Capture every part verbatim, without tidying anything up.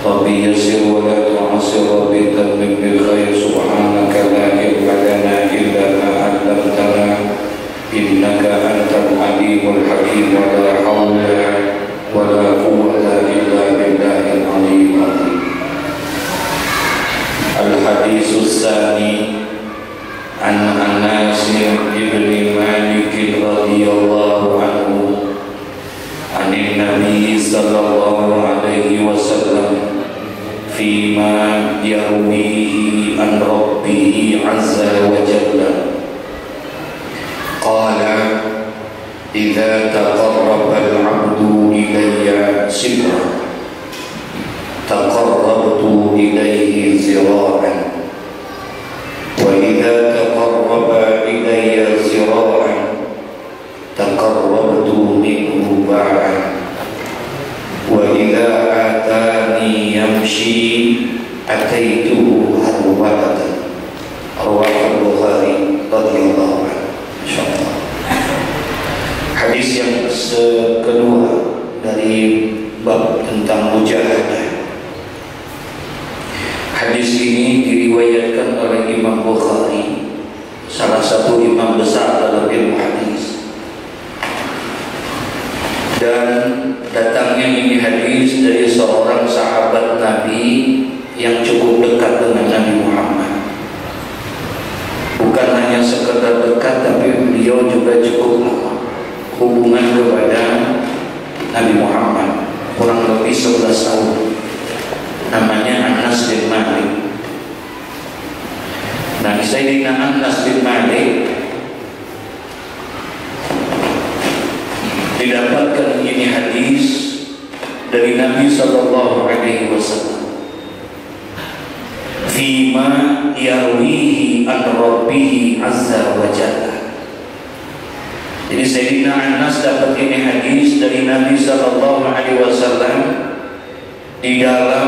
Rabbi yassir wa la tu'assir, Rabbi tammim bil khair, subhanaka la ilma lana illa ma 'allamtana innaka antal alimul hakim, wa la hawla wa la quwwata illa billahil aliyyil azim. Al-haditsus tsani an Anas bin Malik radhiyallahu anhu anin Nabi sallallahu alaihi wasallam fima yarwihi an Rabbih azza wa jalla qala idza taqarraba al-'abdu ilayya shibran taqarrabtu ilayhi zira'an wa idza taqarraba ilayya zira'an taqarrabtu minhu ba'an wa idza atani yamshi ataituhu harwalatan. Rawahu Bukhari radhiyallahu anhu. Insyaallah. Hadis yang kedua dari bab tentang mujahadah. Hadis ini diriwayatkan oleh Imam Bukhari, salah satu imam besar dalam ilmu hadis. Dan datangnya ini hadis dari seorang sahabat Nabi yang cukup dekat dengan Nabi Muhammad. Bukan hanya sekedar dekat, tapi beliau juga cukup lama hubungan kepada Nabi Muhammad, kurang lebih sebelas tahun. Namanya Anas bin Malik. Nah, Sayyidina Anas bin Malik didapatkan ini hadis dari Nabi sallallahu alaihi wasallam fima yarwihi an Rabbih azza wa jalla. Jadi Sayyidina Anas dapat ini hadis dari Nabi sallallahu alaihi wasallam di dalam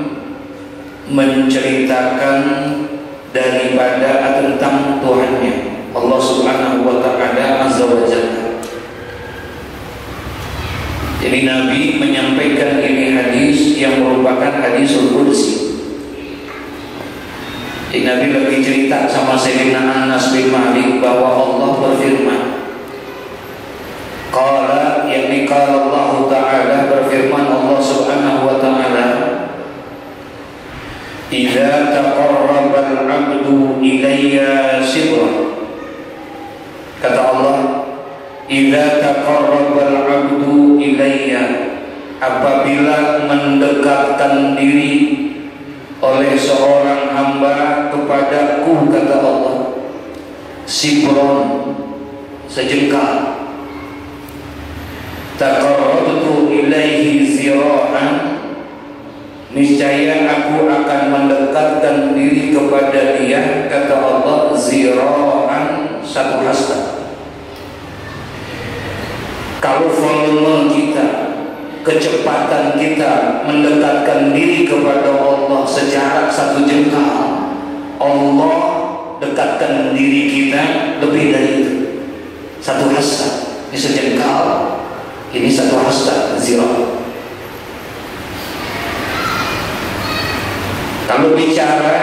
menceritakan daripada tentang Tuhannya Allah subhanahu wa ta'ala azza wa jalla. Jadi Nabi menyampaikan ini hadis yang merupakan hadisul qudsi. Jadi Nabi lagi cerita sama Sayyidina Anas bin Malik bahwa Allah berfirman. Qala, yakni qala Allah Ta'ala, berfirman Allah subhanahu wa ta'ala, idza taqarraba al-'abdu ilayya shibran. Kata Allah, idza taqarraba al-'abdu ilayya, apabila mendekatkan diri oleh seorang hamba kepadaku, kata Allah, shibran, sejengkal, taqarrabtu ilaihi zira'an, niscaya aku akan mendekatkan diri kepada dia, kata Allah, zira'an, satu hasta. Kalau volume kita, kecepatan kita mendekatkan diri kepada Allah sejarak satu jengkal, Allah dekatkan diri kita lebih dari itu, satu hasta. Ini sejengkal, ini satu hasta, zira'. Kalau bicara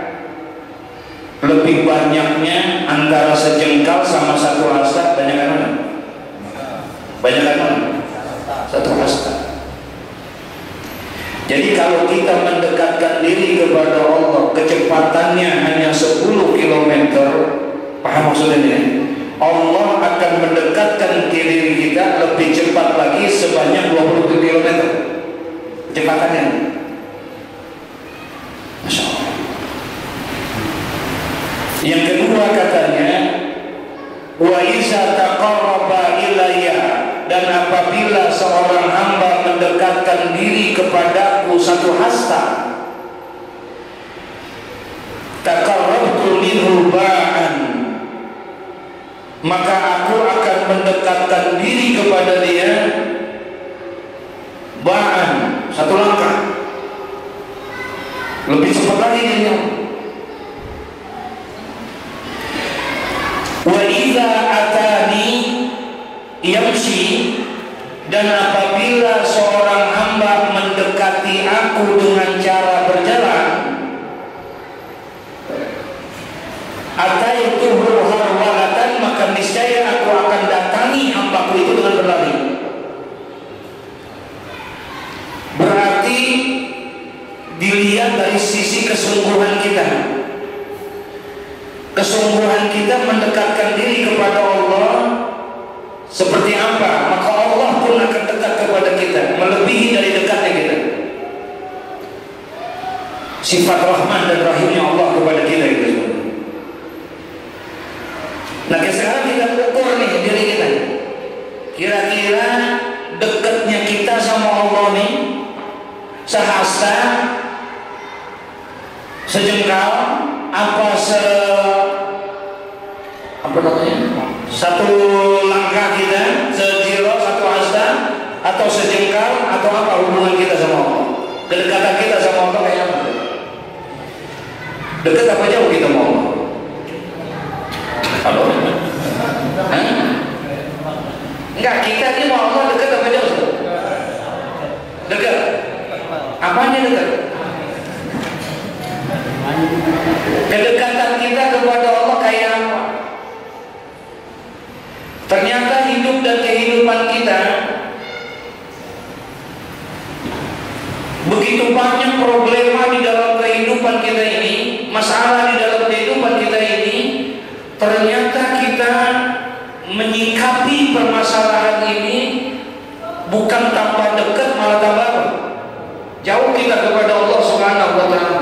lebih banyaknya antara sejengkal sama satu hasta, banyak mana? Banyak mana? Satu hasta. Jadi kalau kita mendekatkan diri kepada Allah, kecepatannya hanya sepuluh kilometer, paham maksudnya ini? Allah akan mendekatkan diri kita lebih cepat lagi sebanyak dua puluh kilometer kecepatannya. Masya Allah. Yang kedua katanya, wa iza taqarraba ilayya, dan apabila seorang hamba mendekatkan diri kepadaku satu hasta, taqarrabtu minhu ba'an, maka aku akan mendekatkan diri kepada dia ba'an, satu langkah, lebih cepat lagi dia. Wa idza atani yamshi, dan apabila seorang hamba mendekati aku dengan dengan cara berjalan, ataituhu harwalatan, maka niscaya aku akan datangi hambaku itu dengan berlari. Berarti dilihat dari sisi kesungguhan kita. Kesungguhan kita mendekatkan diri kepada Allah seperti apa, maka Allah pun akan dekat kepada kita, melebihi dari dekatnya kita. Sifat Rahman dan Rahimnya Allah kepada kita itu. Nah, sekarang kita ukur nih diri kita. Kira-kira dekatnya kita sama Allah nih sehasta, sejengkal, apa se apa namanya? Satu langkah kita, sejiro, satu hasta, atau sejengkal, atau apa hubungan kita sama Allah? Kedekatan kita sama Allah kayak apa? Dekat apa jauh kita mau Allah? Halo? Hah? Enggak, kita ini mau Allah dekat apa jauh? Dekat. Apanya dekat? Kedekatan kita kepada Allah kayak apa? Ternyata hidup dan kehidupan kita begitu banyak problema di dalam kehidupan kita ini, masalah di dalam kehidupan kita ini. Ternyata kita menyikapi permasalahan ini bukan tanpa dekat, malah tambah jauh kita kepada Allah Subhanahu wa Ta'ala.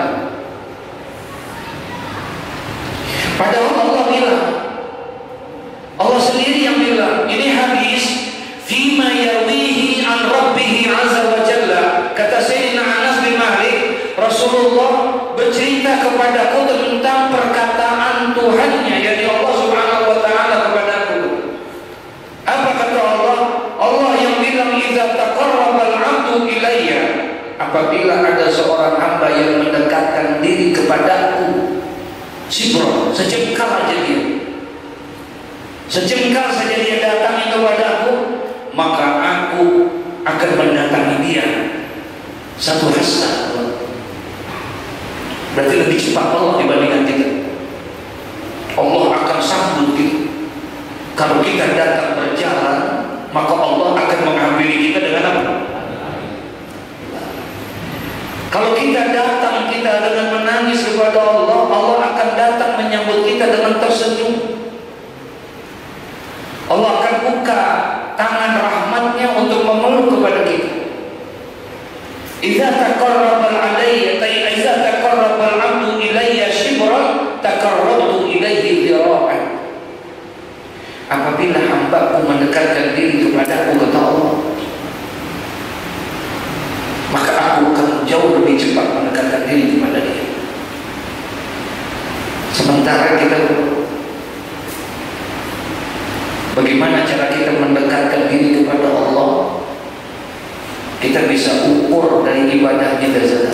Padahal Allah bilang, Allah sendiri yang bilang, ini hadis fima yarwihi an rabbih azza wa jalla. Kata Sayyidina Anas bin Malik, Rasulullah bercerita kepadaku tentang perkataan Tuhannya, yakni Allah Subhanahu wa Ta'ala kepadaku. Apa kata Allah? Allah yang bilang, idza taqarrabal 'abdu ilayya, apabila ada seorang hamba yang mendekatkan diri kepadaku, sibro, sejengkal aja dia, sejengkal saja dia datangi kepadaku, maka aku akan mendatangi dia satu hasta. Berarti lebih cepat Allah dibandingkan kita. Allah akan sambut kita. Kalau kita datang berjalan, maka Allah akan menghampiri kita dengan apa? Kalau kita datang kita dengan menangis kepada Allah, Allah akan datang menyambut kita dengan tersenyum. Allah akan buka tangan rahmatnya untuk memeluk kepada kita. Idza taqarraba alayya, idza taqarraba al-'abdu ilayya shibran, taqarrabtu ilayhi dhira'an. Apabila hambaku mendekatkan diri kepadaku, kata Allah, maka aku akan jauh lebih cepat mendekatkan diri kepada dia. Sementara kita, bagaimana cara kita mendekatkan diri kepada Allah? Kita bisa ukur dari ibadah kita saja.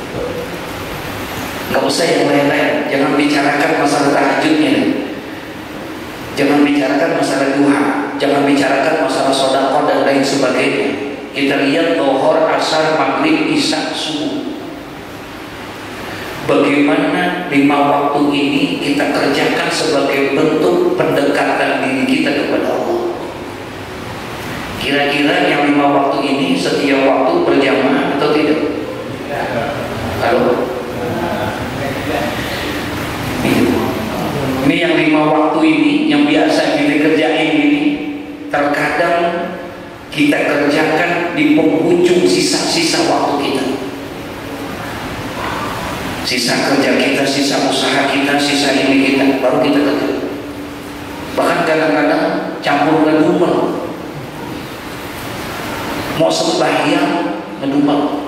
Gak usah yang lain-lain. Jangan bicarakan masalah tahajudnya, jangan bicarakan masalah duha, jangan bicarakan masalah sedekah dan lain sebagainya. Kita lihat zuhur, asar, maghrib, isya, subuh. Bagaimana lima waktu ini kita kerjakan sebagai bentuk pendekatan diri kita kepada Allah. Kira-kira yang lima waktu ini setiap waktu berjamaah atau tidak? Halo? Ini yang lima waktu ini yang biasa kita kerjain ini, terkadang kita kerjakan di penghujung sisa-sisa waktu kita. Sisa kerja kita, sisa usaha kita, sisa ini kita, baru kita kerja. Bahkan kadang-kadang campur ngedumel. Mau sembahyang ngedumel.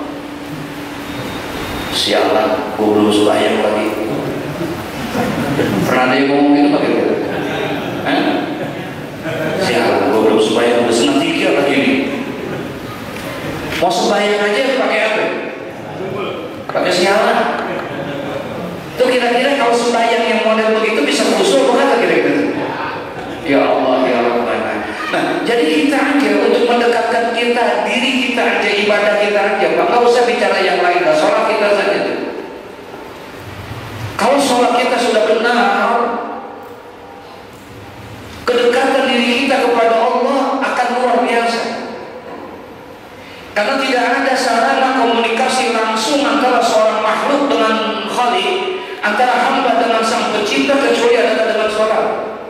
Sialan, gue belum sembahyang lagi. Pernah ada yang ngomong gitu pakai gitu? Hah? Sialan, gue belum sembahyang, udah senang tiga lagi ini. Mau sembahyang aja pakai apa? Pakai sialan. Itu kira-kira kalau sembahyang yang model begitu bisa khusyuk apa kata kira-kira? Ya Allah, ya Rabbana. Nah, jadi kita aja untuk mendekatkan kita, diri kita aja, ibadah kita aja, nggak usah bicara yang lain. Nah, sholat kita antara hamba dengan sang pencipta kecuali adalah dengan sholat.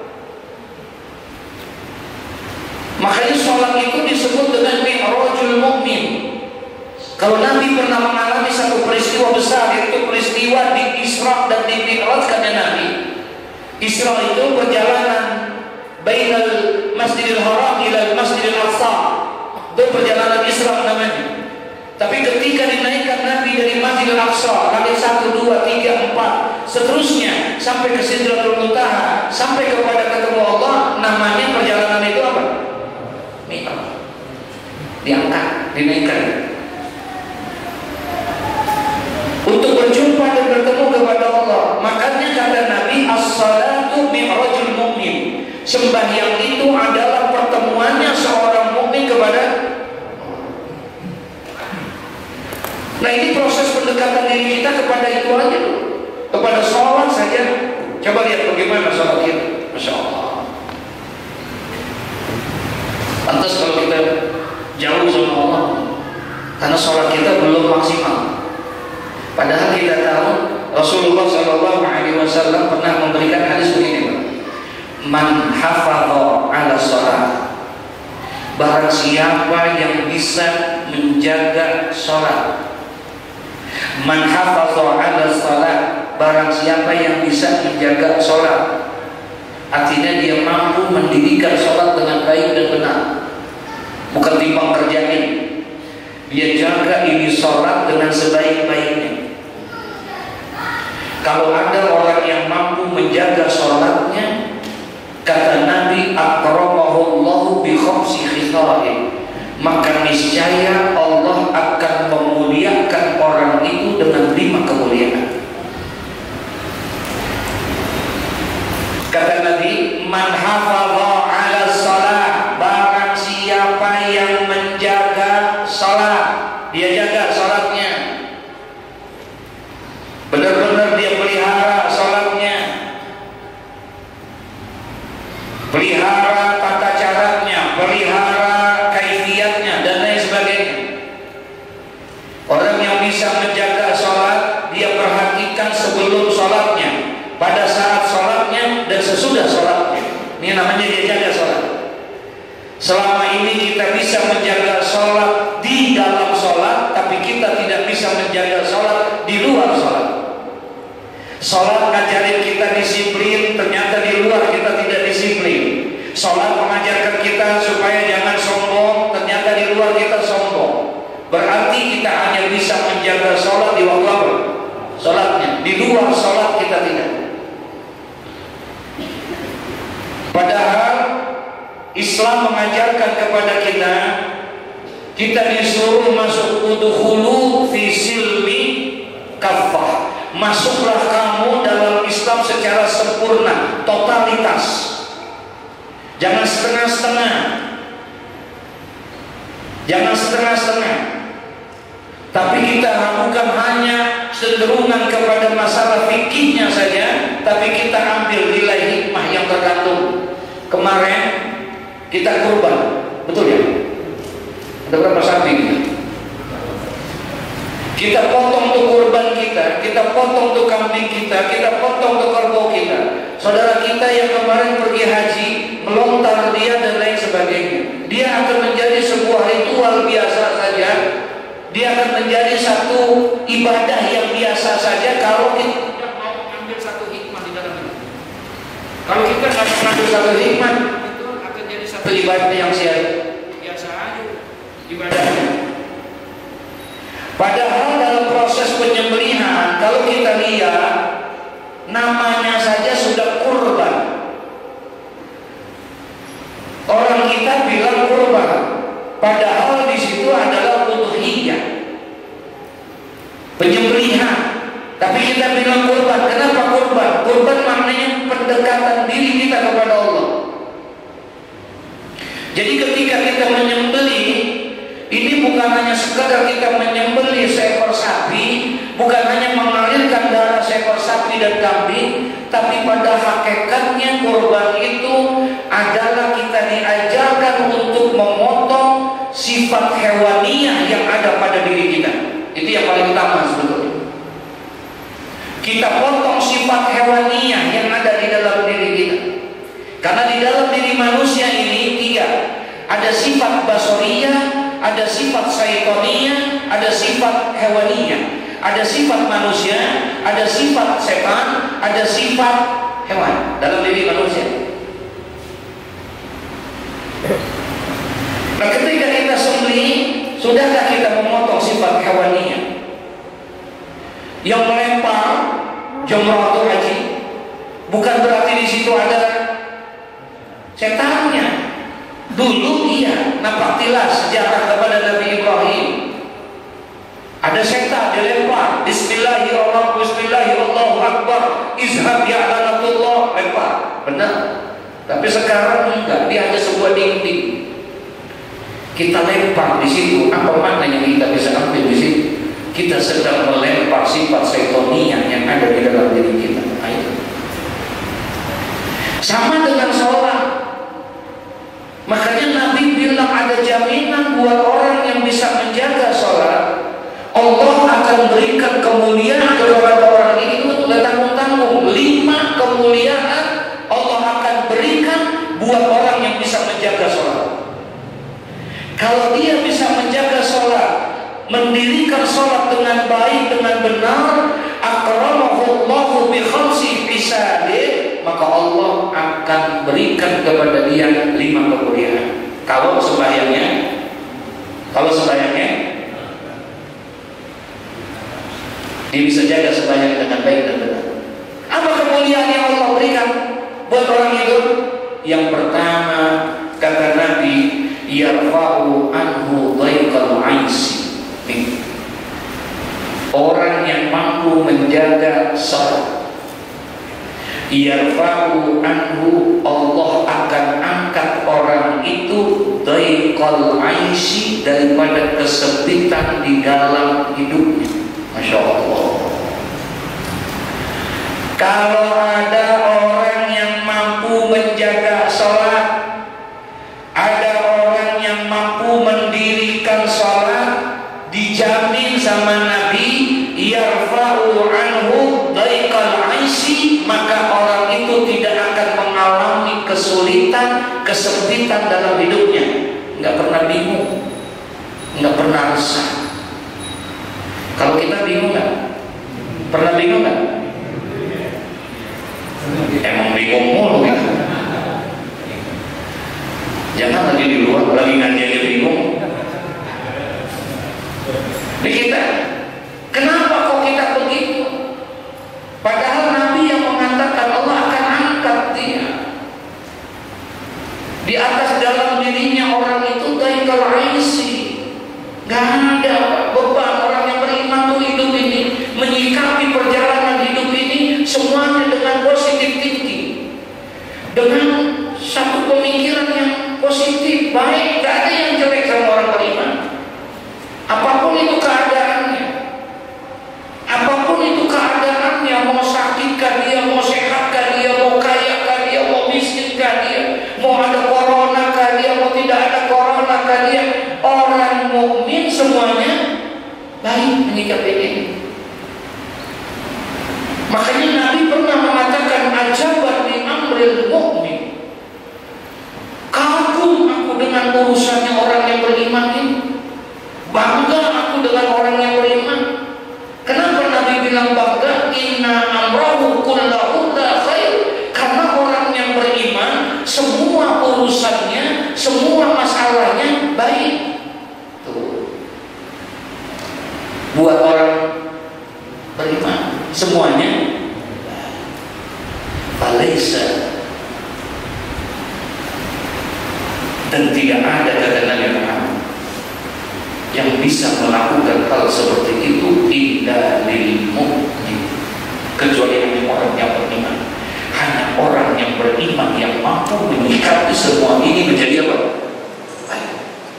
Makanya sholat itu disebut dengan mi'rajul mu'min. Kalau Nabi pernah mengalami satu peristiwa besar, yaitu peristiwa di Isra dan di Mi'rajkannya Nabi. Isra itu perjalanan bainal Masjidil Haram ila Masjidil Aqsa. Itu perjalanan Isra namanya. Tapi ketika dinaikkan Nabi dari Masjidil Aqsa, langit satu, dua, tiga, empat, seterusnya sampai ke Sidratul Muntaha, sampai kepada ketemu Allah, namanya perjalanan itu apa? Mi'raj. Diangkat, dinaikkan. Untuk berjumpa dan bertemu kepada Allah. Makanya kata Nabi, as-salatu mi'rajul mu'min. Sembahyang itu adalah pertemuannya seorang mukmin kepada. Nah, ini proses pendekatan diri kita kepada itu aja, kepada sholat saja. Coba lihat bagaimana sholat kita, Masya Allah. Pantas kalau kita jauh sama Allah, karena sholat kita belum maksimal. Padahal kita tahu Rasulullah shallallahu alaihi wasallam pernah memberikan hadis begini, man hafadha ala sholat, barang siapa yang bisa menjaga sholat. Man hafadha ala sholat, barang siapa yang bisa menjaga sholat, artinya dia mampu mendirikan sholat dengan baik dan benar, bukan timbang kerjain. Dia jaga ini sholat dengan sebaik-baiknya. Kalau ada orang yang mampu menjaga sholatnya, kata Nabi, akramahullahu bi khamsi khisalin, maka niscaya Allah akan memuliakan orang itu dengan lima kemuliaan. Kata Nabi, man hafadha ala shalah, barang siapa yang menjaga salat, dia jaga salatnya, benar-benar dia pelihara salatnya, pelihara tata caranya, pelihara kaifiatnya dan lain sebagainya. Orang yang bisa menjaga salat, dia perhatikan sebelum salatnya, pada saat salatnya dan sesudah salatnya. Ini namanya dia jaga salat. Selama ini kita bisa menjaga sholat di dalam sholat, tapi kita tidak bisa menjaga sholat di luar sholat. Sholat ngajarin kita disiplin, ternyata di luar kita tidak disiplin. Sholat mengajarkan kita supaya jangan sombong, ternyata di luar kita sombong. Berarti kita hanya bisa menjaga sholat di waktu apa? Sholatnya. Di luar sholat kita tidak. Padahal Islam mengajarkan kepada kita, kita disuruh masuk udkhulu fi silmi kafah. Masuklah kamu dalam Islam secara sempurna, totalitas. Jangan setengah-setengah. Jangan setengah-setengah. Tapi kita bukan hanya cenderungan kepada masalah fikihnya saja, tapi kita ambil nilai hikmah yang tergantung. Kemarin kita kurban, betul ya? Ada berapa sapi kita? Kita potong tuh kurban kita, kita potong tuh kambing kita, kita potong tuh kerbau kita. Saudara kita yang kemarin pergi haji, melontar dia dan lain sebagainya, dia akan menjadi sebuah ritual biasa saja. Dia akan menjadi satu ibadah yang biasa saja kalau kita tidak mau ambil satu hikmah di dalamnya. Kalau kita nggak mengambil satu hikmah, itu akan jadi satu ibadah yang biasa aja ibadahnya. Padahal dalam proses penyembelihan, kalau kita lihat namanya saja sudah kurban. Orang kita bilang kurban, padahal di situ adalah udhiyah, penyembelihan. Tapi kita bilang kurban. Kenapa kurban? Kurban maknanya pendekatan diri kita kepada Allah. Jadi ketika kita menyembelih, ini bukan hanya sekedar kita menyembelih seekor sapi, bukan hanya mengalirkan darah seekor sapi dan kambing, tapi pada hakikatnya kurban itu adalah kita diajarkan untuk memotong sifat hewaniah yang ada pada diri kita. Itu yang paling utama sebetulnya. Kita potong sifat hewaniyah yang ada di dalam diri kita. Karena di dalam diri manusia ini tiga, ada sifat basoriyah, ada sifat syaitoniyah, ada sifat hewaniyah. Ada sifat manusia, ada sifat setan, ada sifat hewan dalam diri manusia. Nah, ketika kita sembelih, sudahkah kita memotong sifat hewaniyah? Yang melempar jamratul haji, bukan berarti di situ ada setannya. Dulu iya, napaktilah sejarah kepada Nabi Ibrahim. Ada setan dilempar, Bismillahirrahmanirrahim, Bismillahirrahmanirrahim, izhab ya lanatullah, lempar. Benar. Tapi sekarang enggak, dia ada sebuah dinding. Kita lempar di situ, apa maknanya kita bisa ambil di situ? Kita sedang melempar sifat syaitoniah yang ada di dalam diri kita. Ayo. Sama dengan sholat. Makanya Nabi bilang ada jaminan buat orang yang bisa menjaga sholat, Allah akan berikan kemuliaan kepada orang ini. Itu tidak tanggung-tanggung. Lima kemuliaan Allah akan berikan buat orang yang bisa menjaga sholat. Kalau dia bisa menjaga sholat, mendirikan sholat dengan baik, dengan benar, akramahullahu bi khamsi hisabih, maka Allah akan berikan kepada dia lima kemuliaan. Kalau sembahyangnya, kalau sembahyangnya dia bisa jaga sembahyang dengan baik dan benar. Apa kemuliaan yang Allah berikan buat orang itu? Yang pertama, kata Nabi, yarfa'u anhu dhaiqal aisi. Orang yang mampu menjaga salat, yarfa'u anhu, Allah akan angkat orang itu dhaiqal aisi, daripada kesempitan di dalam hidupnya. Masya Allah. Kalau ada orang yang mampu menjaga sholat, ada orang yang mampu mendirikan sholat, dijamin sama Nabi, yarfa'u anhu dhaiqal aisi, maka orang itu tidak akan mengalami kesulitan, kesempitan dalam hidupnya. Nggak pernah bingung, nggak pernah resah. Kalau kita bingung nggak? Pernah bingung nggak? Emang bingung mulu gitu. Jangan lagi di luar, lagi ngaji aja bingung. Di kita, kenapa kok kita begitu? Padahal Nabi yang mengatakan Allah akan angkat dia. Di atas dalam dirinya orang itu dhaiqal aisi. Gak ada beban. Orang yang beriman tuh hidup ini, menyikapi perjalanan hidup ini semuanya dengan positif thinking, dengan satu pemikiran yang positif, baik. Gak ada yang jelek sama orang beriman. Apapun itu keadaannya, apapun itu keadaannya, mau sakitkah dia, mau sehatkah dia, mau kayakah dia, mau miskinkah dia, mau ada corona kah dia, mau tidak ada corona kah dia, orang mukmin semuanya baik menyikapi ini. Makanya Nabi pernah mengatakan, ajaban di amril mukmin, kagum aku dengan urusannya orang yang beriman ini, bangga aku dengan orang yang beriman. Kenapa Nabi bilang bangga? Inna amrahu kullahu la khair. Karena orang yang beriman, semua urusannya, semua masalahnya baik. Tuh. Buat orang beriman, semuanya falaisa, dan tidak ada kata Nabi Muhammad yang bisa melakukan hal seperti itu illa lil mu'min, kecuali hanya orang yang beriman. Hanya orang yang beriman yang mampu menyikapi semua ini menjadi apa? Baik.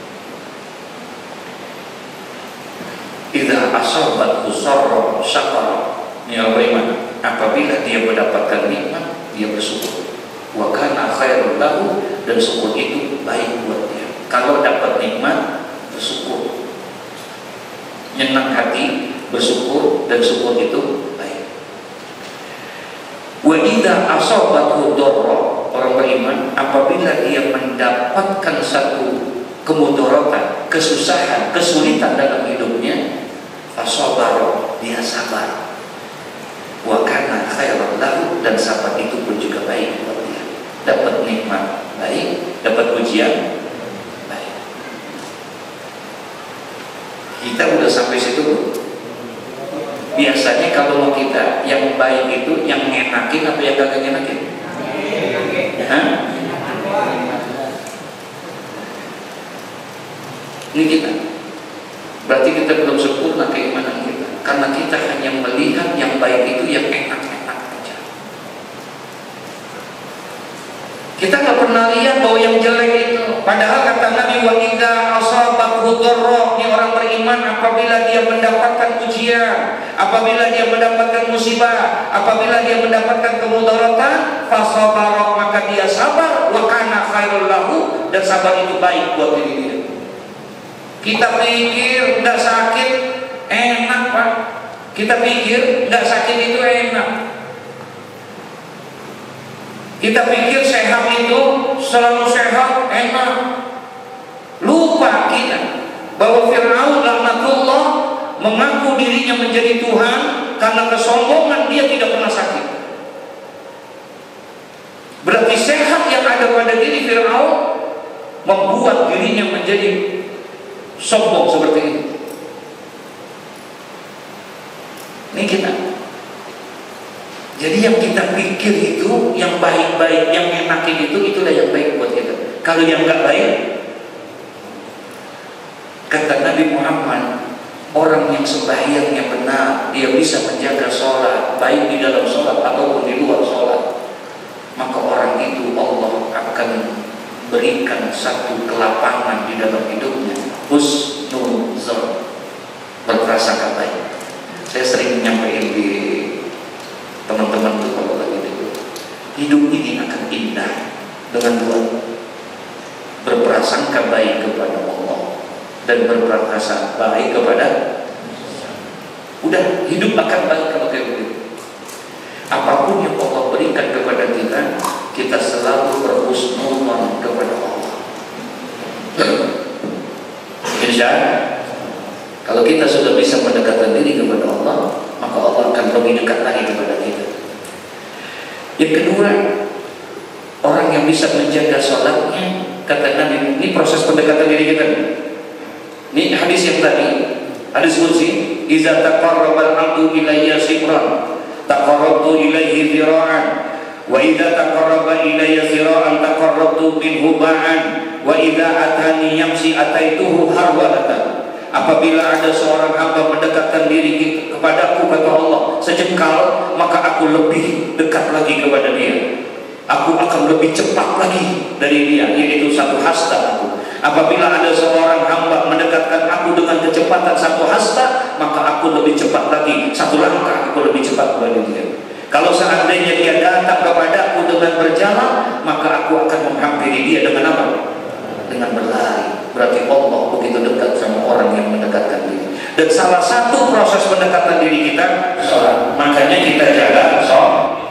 Idza asabat usarra syakara, ya beriman, apabila dia mendapatkan nikmat dia bersyukur, wa kana khairul lahu, dan syukur itu baik buat dia. Kalau dapat nikmat bersyukur, nyenang hati, bersyukur, dan syukur itu baik. Wa idza asabathu dharra, orang beriman apabila dia mendapatkan satu kemudaratan, kesusahan, kesulitan dalam hidupnya, fasabara, dia sabar. Wa kana khairan lahu, dan sabar itu pun juga baik buat dia. Dapat nikmat baik, dapat ujian baik. Kita udah sampai situ. Biasanya kalau kita yang baik itu yang ngenakin atau yang kagak ngenakin? Hah? Ini kita. Berarti kita belum sempurna keimanan kita, karena kita hanya melihat yang baik itu yang enak-enak aja. Kita nggak pernah lihat bahwa yang jelek itu. Padahal kata Nabi, wa idza asabathu dharra, ini orang beriman apabila dia mendapatkan ujian, apabila dia mendapatkan musibah, apabila dia mendapatkan kemudaratan, fasabara, maka dia sabar, wa kana khairul lahu, dan sabar itu baik buat diri dia. Kita pikir nggak sakit enak, Pak. Kita pikir nggak sakit itu enak. Kita pikir sehat itu selalu sehat, enak. Lupa kita bahwa Fir'aun laknatullah mengaku dirinya menjadi Tuhan karena kesombongan dia tidak pernah sakit. Berarti sehat yang ada pada diri Fir'aun membuat dirinya menjadi sombong seperti ini. Ini kita. Jadi yang kita pikir itu, yang baik-baik, yang enakin itu, itulah yang baik buat kita. Kalau yang nggak baik, kata Nabi Muhammad, orang yang sembahyangnya benar, dia bisa menjaga sholat, baik di dalam sholat ataupun di luar sholat, maka orang itu Allah akan berikan satu kelapangan di dalam hidupnya, husnul zon, berprasangka baik. Saya sering menyampaikan di teman-teman tuh kalau lagi itu, hidup ini akan indah dengan dua, berprasangka baik kepada Allah dan berprasangka baik kepada, udah hidup akan baik kalau kayak begitu. Apapun yang Allah berikan kepada kita, kita selalu berhusnuzon kepada Allah. Insya Allah, kalau kita sudah bisa mendekatkan diri kepada Allah, maka Allah akan lebih dekat lagi kepada kita. Yang kedua, orang yang bisa menjaga sholatnya, kata Nabi, ini proses pendekatan diri kita. Ini hadis yang tadi, hadis qudsi, "Iza taqarraba al-'abdu ilayya shibran, taqarrabtu ilayhi dhira'an, wa idza taqarraba ilayya dhira'an taqarrabtu minhu ba'an, wa idza atani yamshi ataituhu harwalatan." Apabila ada seorang hamba mendekatkan diri kepadaku, kata Allah, sejengkal, maka aku lebih dekat lagi kepada dia. Aku akan lebih cepat lagi dari dia, yaitu satu hasta aku. Apabila ada seorang hamba mendekatkan aku dengan kecepatan satu hasta, maka aku lebih cepat lagi, satu langkah aku lebih cepat kepada dia. Kalau seandainya dia datang kepadaku dengan berjalan, maka aku akan menghampiri dia dengan apa? Dengan berlari. Berarti Allah begitu dekat sama orang yang mendekatkan diri. Dan salah satu proses pendekatan diri kita, sholat. Makanya kita jaga sholat.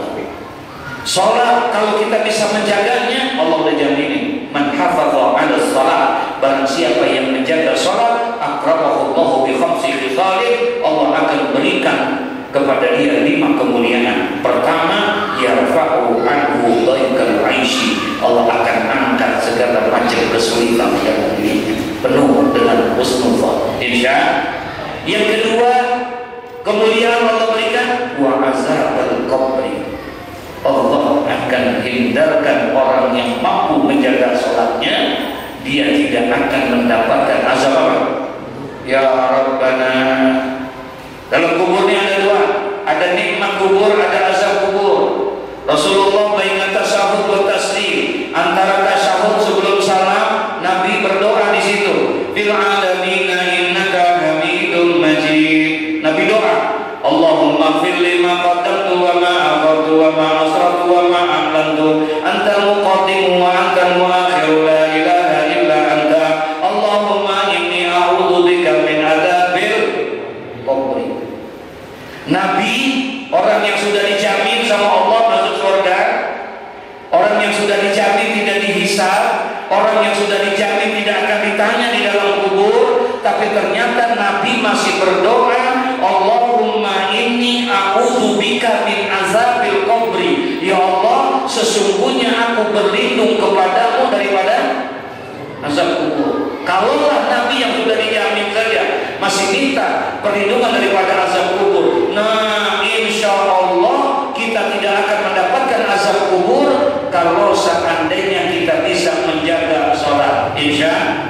Sholat kalau kita bisa menjaganya, Allah udah jaminin. Man hafadha 'ala sholat, barang siapa yang menjaga sholat, akramahu Allahu bi khamsi khisalin, Allah akan berikan kepada dia lima kemuliaan. Pertama, yarfa'u anhu dhaikal 'aishi, Allah akan angkat segala macam kesulitan dalam dirinya, penuh dengan husnuzon. Insya. Yang kedua, kemuliaan Allah berikan wa azabal qabri, Allah akan hindarkan orang yang mampu menjaga sholatnya, dia tidak akan mendapatkan azab apa? Ya Rabbana. Dalam kuburnya ada dua, ada nikmat kubur, ada azab kubur. Rasulullah baina tasyahud wa taslim, antara tasyahud sebelum salam, Nabi berdoa di situ, fil alamina innaka hamidum majid. Nabi doa, Allahumma fir lima qaddamtu wa ma akhartu wa ma asrartu wa ma a'lantu, anta muqaddim wa anta muakhir, la ilaha illa anta, Allahumma inni a'udzu bika min adzabil qabri. Nabi orang yang sudah dijamin sama Allah masuk surga, orang yang sudah dijamin tidak dihisab, orang yang sudah dijamin tidak akan ditanya di dalam kubur. Tapi ternyata Nabi masih berdoa, Allahumma inni a'udzubika min azabil qabri. Ya Allah, sesungguhnya aku berlindung kepadamu daripada azab kubur. Kalaulah Nabi yang sudah dijamin saja masih minta perlindungan daripada azab kubur, nah insya Allah kita tidak akan mendapatkan azab kubur kalau seandainya kita bisa menjaga sholat. Insya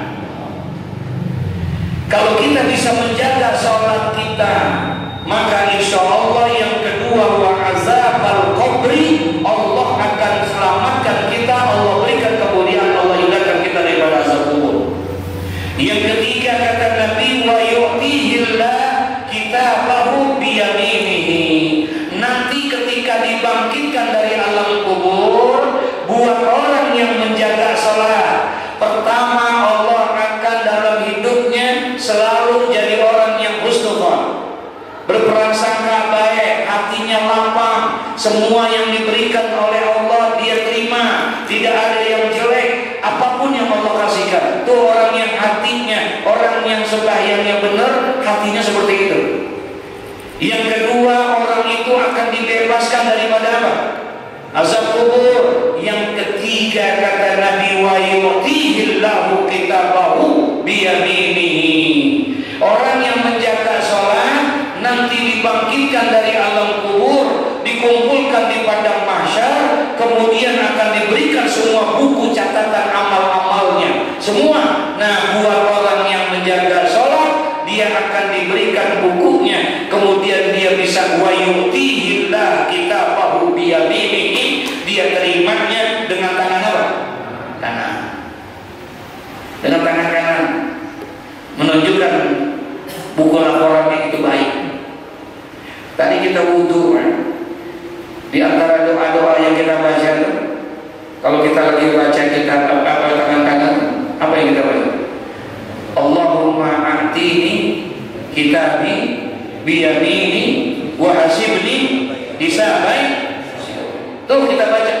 Kalau kita bisa menjaga sholat kita, maka insya Allah yang kedua, wa azabal qabri, Allah akan selamatkan kita, Allah berikan kemuliaan, Allah hindarkan kita daripada azab kubur. Yang ketiga kata Nabi, wa yu'tihillah kitabahu biyaminihi. Nanti ketika dibangkitkan dari alam kubur, buat orang yang menjaga sholat, pertama Allah akan dalam hidupnya selalu jadi orang yang husnuzan, berprasangka baik, hatinya lapang, semua yang diberikan oleh Allah dia terima, tidak ada yang jelek, apapun yang Allah kasihkan. Itu orang yang hatinya, orang yang sembahyangnya benar, hatinya seperti itu. Yang kedua, orang itu akan dibebaskan daripada apa? Azab kubur. Yang ketiga kata Nabi, wa yu'tihillahu kitabahu biyaminihi. Orang yang menjaga sholat nanti dibangkitkan dari alam kubur, dikumpulkan di padang mahsyar, kemudian akan diberikan semua buku catatan amal-amalnya semua. Nah, buat orang yang menjaga sholat, dia akan diberikan bukunya, kemudian dia bisa wa yu'tihillahu kitabahu biyaminihi. Dia terimanya dengan tangan apa? Kanan. Dengan tangan kanan, menunjukkan buku laporannya itu baik. Tadi kita wudu kan? Di antara doa-doa yang kita baca, kalau kita lagi baca kitab apa tangan kanan, apa yang kita baca? Allahumma a'tini kitabi biyamini wa hasibni hisabai. Tuh kita baca.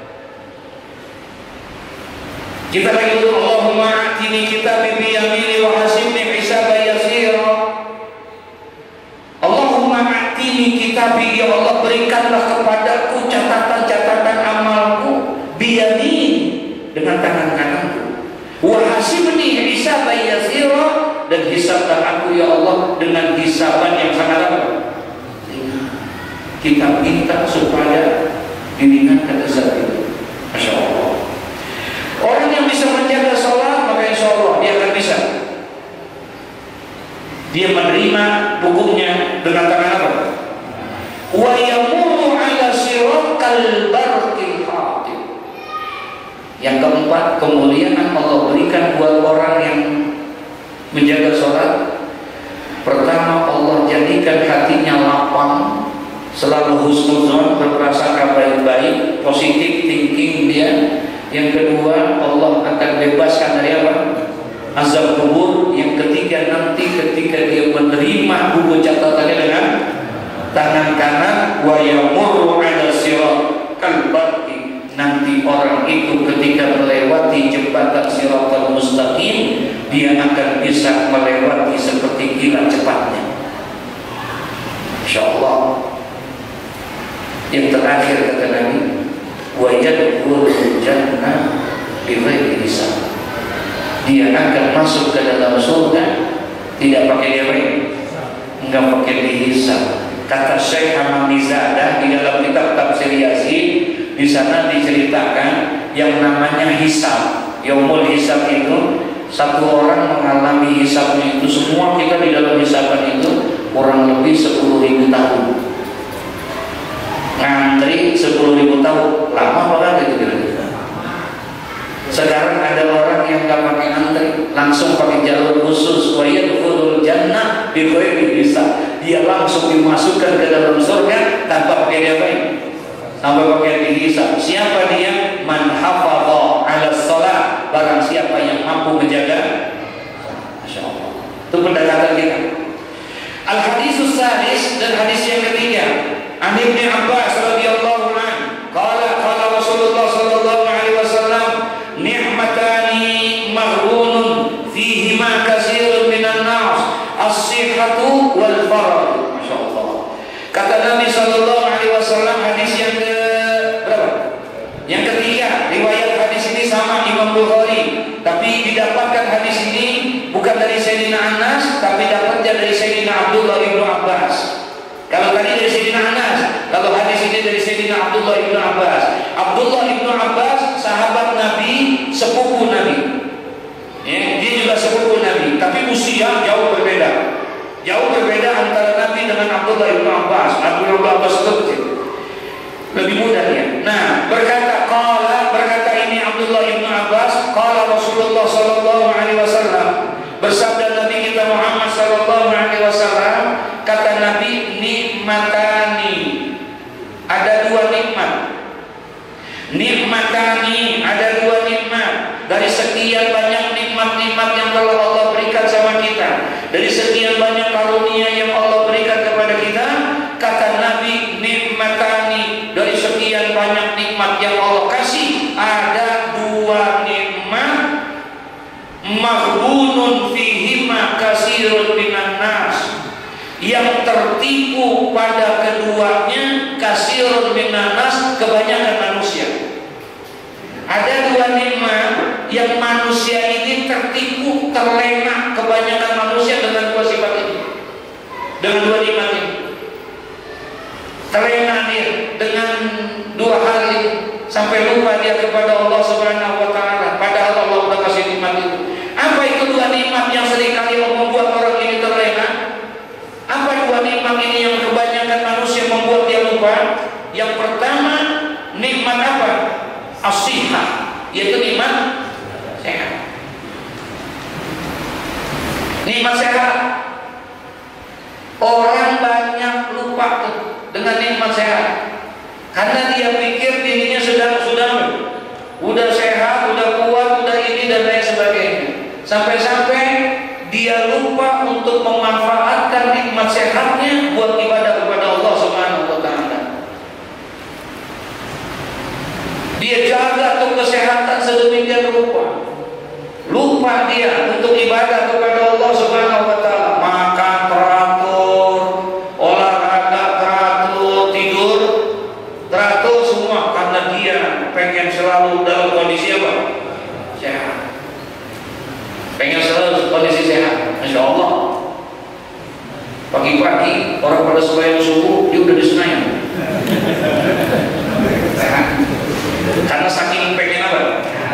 Kita lagi tuh Allahumma a'tini kitabi biyamini wa hasibni hisabai yasira. Allahumma a'tini kitabi, ya Allah berikanlah kepadaku catatan-catatan amalku biyamini, dengan tangan kananku, wa hasibni hisabai yasira, dan hisablah aku ya Allah dengan hisaban yang sangat apa? Kita minta supaya diringankan azab itu. Masya Allah. Orang yang bisa menjaga sholat, maka insya Allah dia akan bisa. Dia menerima bukunya dengan tangan apa? Wa yamurru ala sirat kal barqil hatib. Yang keempat, kemuliaan Allah berikan buat orang yang menjaga sholat. Pertama, Allah jadikan hatinya lapang, selalu husnuzon, berprasangka baik-baik, positif thinking dia. Yang kedua, Allah akan bebaskan dari apa? Azab kubur. Yang ketiga, nanti ketika dia menerima buku catatannya dengan tangan kanan, wa yamurru ala sirat kal barqi. Nanti orang itu ketika melewati jembatan Shiratal Mustaqim, dia akan bisa melewati seperti kilat cepatnya. Insyaallah. Yang terakhir kata Nabi, wa yadkhulul jannah bighairi hisab. Dia akan masuk ke dalam surga tidak pakai apa? Enggak pakai dihisab. Kata Syekh Hamamizadah di dalam kitab Tafsir Yasin, di sana diceritakan yang namanya hisab. Yaumul hisab itu satu orang mengalami hisabnya itu, semua kita di dalam hisaban itu kurang lebih sepuluh ribu tahun. Ngantri sepuluh ribu tahun, lama banget itu kira-kira. Sekarang ada orang yang gak pakai antri, langsung pakai jalur khusus, wa yadkhulul jannah bighairi hisab. Dia langsung dimasukkan ke dalam surga tanpa pakai apa? Tanpa pakai dihisab. Siapa dia? Man hafadha 'ala shalah, barang siapa yang mampu menjaga. Masyaallah. Itu pendekatan kita. Al haditsus sadis, dan hadis yang ketiga. An Shallallahu Alaihi Wasallam, hadis yang ke berapa? Yang ketiga. Riwayat hadis ini sama Imam Bukhari, tapi didapatkan hadis ini bukan dari Sayyidina Anas, tapi dapatnya dari Sayyidina Abdullah ibnu Abbas. Kalau tadi dari Sayyidina Anas, lalu hadis ini dari Sayyidina Abdullah ibnu Abbas. Abdullah ibnu Abbas sahabat Nabi, sepupu Nabi. Ya, dia juga sepupu Nabi, tapi usia jauh berbeda. Jauh berbeda antara Nabi dengan Abdullah ibnu Abbas. Abdullah Abbas itu kecil, lebih muda dia. Nah, berkata qala, berkata ini Abdullah ibnu Abbas, qala Rasulullah sallallahu alaihi wasallam, bersabda Nabi kita Muhammad sallallahu alaihi wasallam, kata Nabi, nikmatani, ada dua nikmat. Nikmatani, ada dua nikmat. Dari sekian banyak nikmat-nikmat yang telah Allah berikan sama kita, dari sekian banyak karunia yang Allah berikan kepada kita, kata Nabi, nikmatani, dari sekian banyak nikmat yang Allah kasih, ada dua nikmat, maghbunun fihima kasirun minan nas, yang tertipu pada keduanya kasirun minan nas, kebanyakan manusia. Ada dua nikmat yang manusia ini tertipu, terlena, kebanyakan manusia dengan dua sifat ini, dengan dua nikmat ini. Terlena dia dengan dua hal ini, sampai lupa dia kepada Allah Subhanahu wa taala, padahal Allah sudah kasih nikmat itu. Apa itu dua nikmat yang seringkali membuat orang ini terlena? Apa dua nikmat ini yang kebanyakan manusia membuat dia lupa? Yang pertama, nikmat apa? As-sihah, yaitu nikmat sehat. Nikmat sehat, orang banyak lupa tuh dengan nikmat sehat, karena dia pikir dirinya sudah sudah udah sehat, udah kuat, udah ini dan lain sebagainya. Sampai-sampai dia lupa untuk memanfaatkan nikmat sehatnya buat ibadah kepada Allah Subhanahu wa taala. Dia jaga tuh kesehatan sedemikian rupa, lupa dia untuk ibadah kepada Allah Subhanahu wa taala. Makan teratur, olahraga teratur, tidur teratur, semua karena dia pengen selalu dalam kondisi apa? Sehat. Pengen selalu kondisi sehat. Masya Allah. Pagi-pagi orang pada sembahyang subuh, dia udah di Senayan. Sehat. Karena saking pengen apa?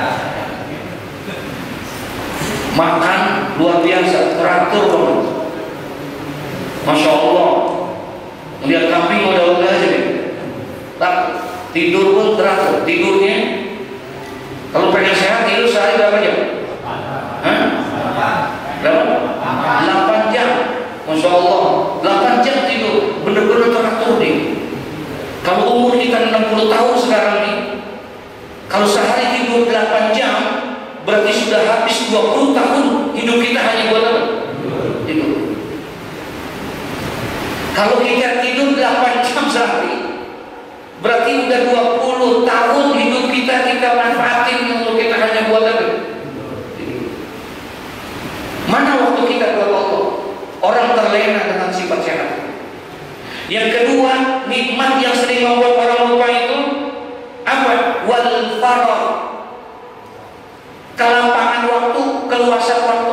Makan luar biasa, teratur banget. Masya Allah. Melihat kambing udah-udah aja nih. Tak, tidur pun teratur. Tidurnya kalau pengen sehat tidur sehari berapa jam? Hah? Berapa? delapan jam. Masya Allah, delapan jam tidur, benar-benar teratur nih. Kalau umur kita enam puluh tahun sekarang nih, kalau sehari tidur delapan jam, berarti sudah habis dua puluh tahun hidup kita hanya buat apa? Tidur. Kalau kita tidur delapan jam sehari, berarti udah dua puluh tahun hidup kita kita manfaatin untuk kita hanya buat apa? Tidur. Mana waktu kita buat Allah? Orang terlena dengan sifat sehat. Yang kedua, nikmat yang sering membuat orang lupa itu apa? Wal farah, kelapangan waktu, keluasan waktu,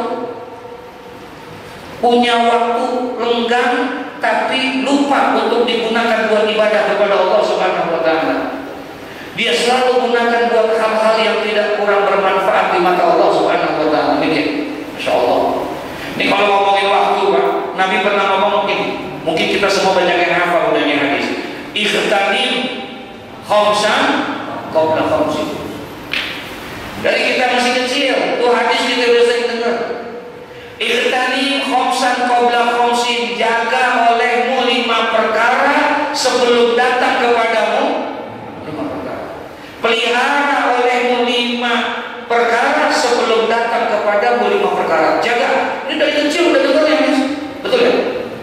punya waktu lenggang tapi lupa untuk digunakan buat ibadah kepada Allah Subhanahu wa taala. Dia selalu gunakan buat hal-hal yang tidak kurang bermanfaat di mata Allah Subhanahu wa taala. Ini Masya Allah. Ini kalau ngomongin waktu, Pak, Nabi pernah ngomong ini. Mungkin kita semua banyak yang hafal udahnya hadis. Ikhtanim khamsan qabla khamsin. Dari kita masih kecil, tuh hadis kita udah sering dengar. Ikhtanim khamsan qabla khamsin, jaga olehmu lima perkara sebelum datang kepadamu lima perkara. Pelihara olehmu lima perkara sebelum datang kepadamu lima perkara. Jaga. Ini dari kecil udah dengar ya, betul ya?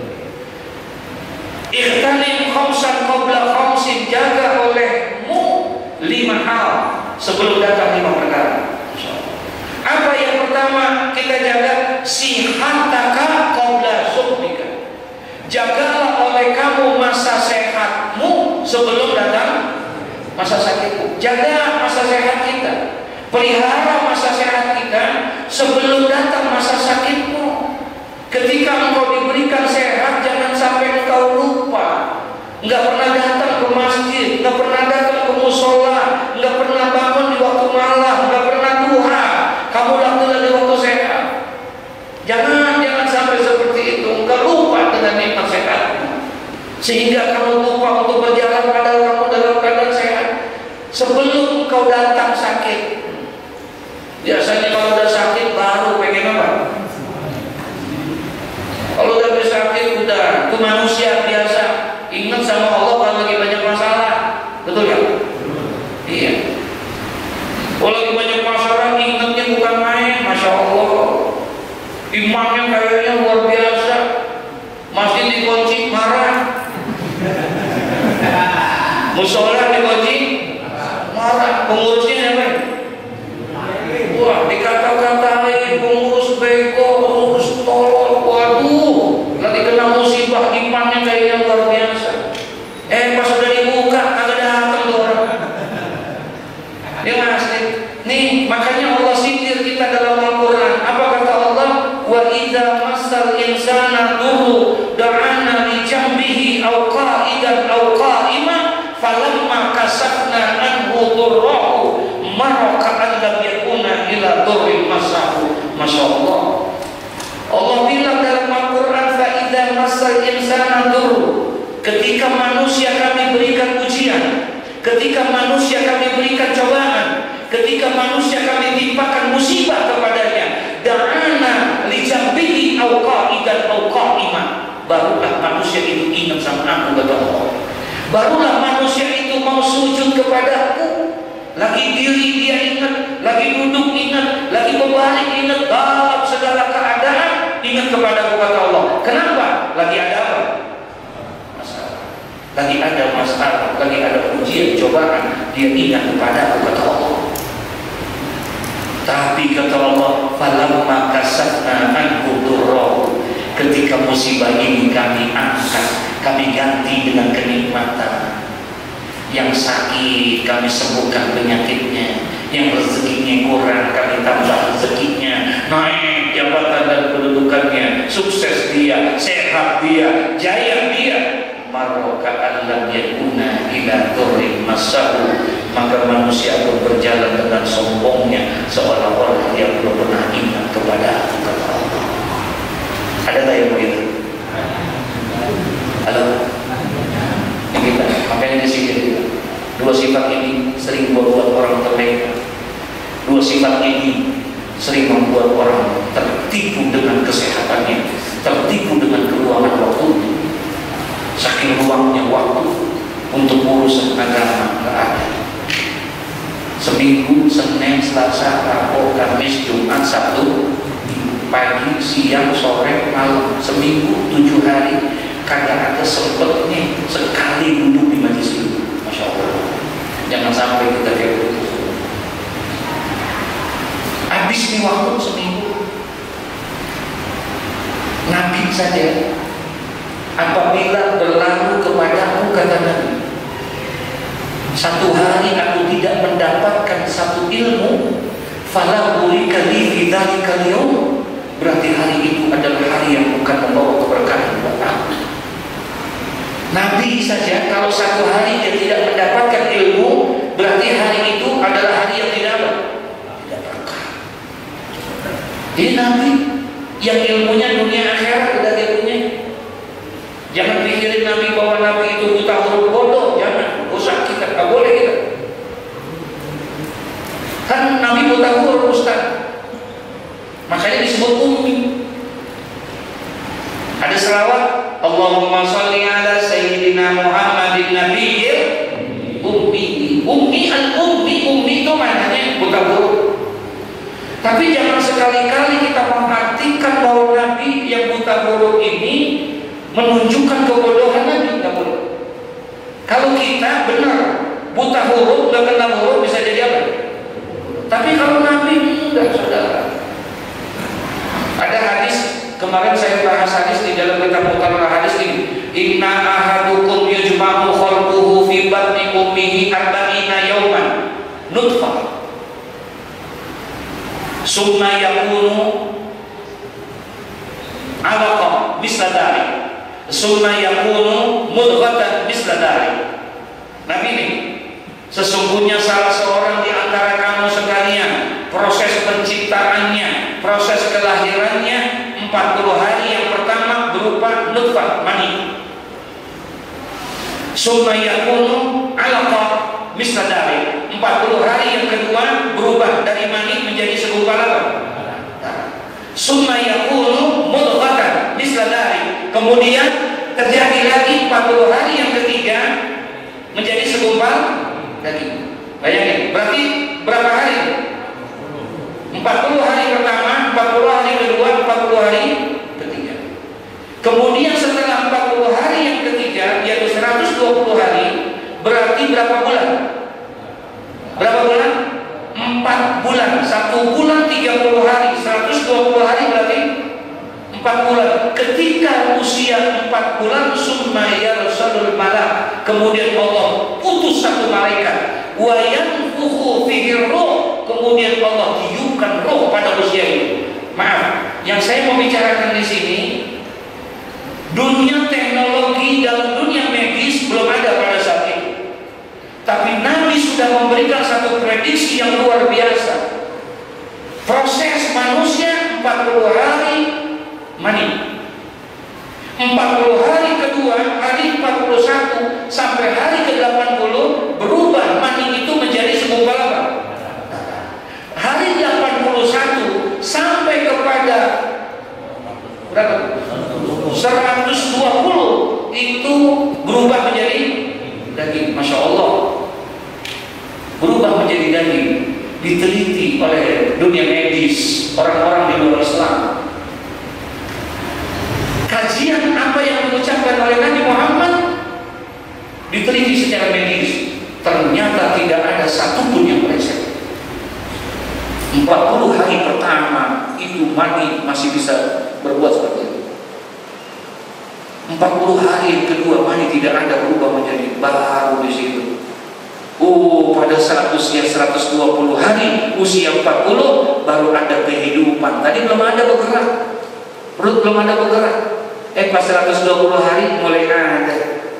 Ikhtanim khamsan qabla khamsin, jaga olehmu lima hal sebelum datang lima perkara. Apa yang pertama kita jaga? Sihataka qabla suhmika. Jagalah oleh kamu masa sehat sebelum datang masa sakitmu. Jaga masa sehat kita, pelihara masa sehat kita sebelum datang masa sakitmu. Ketika engkau diberikan sehat, jangan sampai engkau lupa. Nggak pernah datang ke masjid, nggak pernah datang ke musola, nggak pernah bangun di waktu malam, nggak pernah duha. Kamu lakukan di waktu sehat. Jangan, jangan sampai seperti itu. Engkau lupa dengan nikmat sehatmu, sehingga kamu lupa untuk berjalan padahal kamu dalam keadaan sehat. Sebelum engkau datang sakit. Biasanya kalau udah sakit baru pengen apa? Kalau udah sakit udah, itu manusia biasa. Ingat sama Allah kalau lagi banyak masalah, betul ya? Iya. Kalau lagi banyak masalah, ingatnya bukan main, masya Allah. Imannya kayaknya luar biasa. Masjid dikunci marah, musola dikunci marah. Pengurusnya apa? Wah, dikata-katain pengurus bego, pengurus tolol. Waduh, lagi kena musibah, imannya kayaknya luar biasa. Eh, pas sudah dibuka, kagak datang tuh orang. Dia ngasih. Nih, makanya Allah sindir kita dalam Al-Quran. Apa kata Allah? Wa idza massal insana durru da'ana li jambihi aw qa'idan aw qa'iman falamma kasafna anhu durrahu marra ka'an lam yakuna ila durrin masahu. Masya Allah. Allah bilang dalam Al-Quran, fa idza massal insana durru, ketika manusia kami berikan ujian, ketika manusia kami berikan cobaan, ketika manusia kami timpakan musibah kepadanya, da'ana li jambihi aw qa'idan aw qa'iman, barulah manusia itu ingat sama aku, kata Allah. Barulah manusia itu mau sujud kepadaku. Lagi diri dia ingat, lagi duduk ingat, lagi berbalik ingat, dalam segala keadaan ingat kepadaku, kata Allah. Kenapa? Lagi ada apa? Masalah. Lagi ada masalah, lagi ada ujian, cobaan, dia ingat kepadaku, kata Allah. Tapi kata Allah, falamma kasafna anhu durrahu, ketika musibah ini kami angkat, kami ganti dengan kenikmatan. Yang sakit kami sembuhkan penyakitnya, yang rezekinya kurang kami tambah rezekinya, naik jabatan dan kedudukannya, sukses dia, sehat dia, jaya dia. Marroka allam yakuna ila durrin masahu, maka manusia pun berjalan dengan sombongnya seolah-olah dia belum pernah ingat kepada aku, kata Allah. Ada tak yang begitu? Ada? Yang kita, makanya di sini dua sifat ini sering membuat orang terlena. Dua sifat ini sering membuat orang tertipu dengan kesehatannya, tertipu dengan keluangan waktu. Saking luangnya waktu untuk urusan agama nggak ada. Seminggu, Senin, Selasa, Rabu, Kamis, Jumat, Sabtu, pagi, siang, sore, malam, seminggu tujuh hari kagak ada sempetnya sekali duduk di majelis itu. Masya Allah. Jangan sampai kita kayak begitu. Habis nih waktu seminggu. Nabi saja apabila berlalu kepadamu, kata Nabi, satu hari aku tidak mendapatkan satu ilmu, fala burika li fi dzalika al-yaum, berarti hari itu adalah hari yang bukan membawa keberkahan buat aku. Nabi saja kalau satu hari dia tidak mendapatkan ilmu, berarti hari itu adalah hari yang tidak tidak berkah. Jadi Nabi yang ilmunya dunia akhirat udah dia punya. Jangan pikirin Nabi bahwa Nabi itu buta huruf bodoh, jangan. Usah kita, tak boleh kita. Kan Nabi buta huruf, Ustaz. Makanya disebut ummi. Ada selawat, Allahumma sholli ala sayyidina Muhammadin nabiyil ummi. Ummi al-ummi, ummi itu maknanya buta huruf. Tapi jangan sekali-kali kita mengartikan bahwa Nabi yang buta huruf ini menunjukkan kebodohan Nabi, tidak boleh. Kalau kita benar buta huruf, nggak kenal huruf, bisa jadi apa? Tapi kalau Nabi enggak, saudara. Ada hadis, kemarin saya bahas hadis di dalam kitab Mutawar hadis ini. Inna ahadukum yujma'u khalquhu fi nutfah, summa yakunu alaqah misla dhalik, summa yakunu mudghatan misla dhalik. Nabi ini, sesungguhnya salah seorang di antara kamu sekalian, proses penciptaannya, proses kelahirannya empat puluh hari yang pertama berupa nutfah, mani. Summa yakunu alaqah misla dhalik, empat puluh hari yang kedua berubah dari mani menjadi segumpal apa? Summa yakunu mudghatan misla dhalik, kemudian terjadi lagi empat puluh hari yang ketiga menjadi segumpal daging. Bayangin, berarti berapa hari? empat puluh hari pertama, empat puluh hari kedua, empat puluh hari ketiga. Kemudian setelah empat puluh hari yang ketiga, yaitu seratus dua puluh hari, berarti berapa bulan? Berapa bulan? empat bulan. Satu bulan tiga puluh hari, seratus dua puluh hari berarti empat bulan. Ketika usia empat bulan, summa yarsalul malak, kemudian Allah utus satu malaikat, wa yanfukhu fihi ruh, kemudian Allah tiupkan roh pada usia itu. Maaf, yang saya mau bicarakan di sini, dunia teknologi dalam dunia medis belum ada pada saat itu. Tapi Nabi sudah memberikan satu prediksi yang luar biasa. Proses manusia empat puluh hari mani, empat puluh hari kedua, hari empat puluh satu sampai hari ke delapan puluh berubah mani itu menjadi segumpal apa? Hari delapan puluh satu sampai kepada berapa? seratus dua puluh itu berubah menjadi daging. Masya Allah, berubah menjadi daging. Diteliti oleh dunia medis, orang-orang di luar Islam. Kajian apa yang diucapkan oleh Nabi Muhammad diteliti secara medis, ternyata tidak ada satupun yang meleset. empat puluh hari pertama itu mani masih bisa berbuat seperti itu. empat puluh hari kedua mani tidak ada, berubah menjadi baru di situ. Oh, pada saat usia seratus dua puluh hari, usia empat puluh baru ada kehidupan. Tadi belum ada bergerak, perut belum ada bergerak. Eh pas seratus dua puluh hari mulai ada.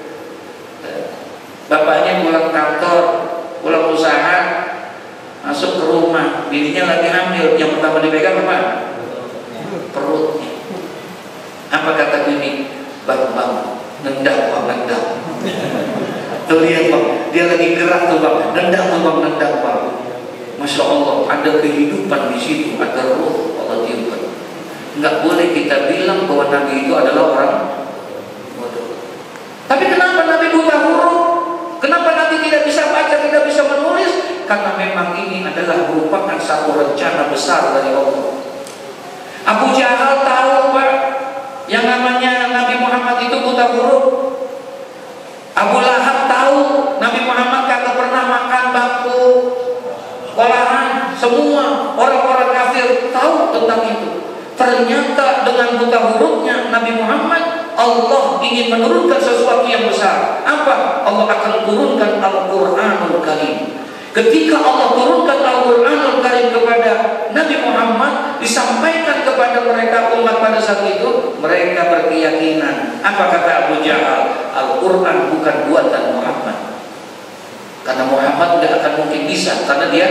Bapaknya pulang kantor, pulang usaha, masuk ke rumah, bininya lagi hamil. Yang pertama dipegang apa? Perutnya. Apa kata bini? Bang, bang, nendang bang, nendang. Tuh lihat bang, dia lagi gerak tuh bang, nendang tuh bang, nendang bang. Masya Allah, ada kehidupan di situ, ada roh Allah tiupkan. Nggak boleh kita bilang bahwa Nabi itu adalah orang bodoh. Tapi kenapa Nabi buta huruf? Kenapa Nabi tidak bisa baca, tidak bisa menulis? Karena memang ini adalah merupakan satu rencana besar dari Allah. Abu Jahal tahu Pak, yang namanya Nabi Muhammad itu buta huruf. Abu Lahab tahu Nabi Muhammad kagak pernah makan bangku olahan. Semua orang-orang kafir tahu tentang itu. Ternyata dengan buta hurufnya Nabi Muhammad, Allah ingin menurunkan sesuatu yang besar. Apa? Allah akan turunkan Al-Quranul Karim. Ketika Allah turunkan Al-Quranul Karim kepada Nabi Muhammad, disampaikan kepada mereka umat pada saat itu, mereka berkeyakinan. Apa kata Abu Jahal? Al-Quran bukan buatan Muhammad. Karena Muhammad tidak akan mungkin bisa, karena dia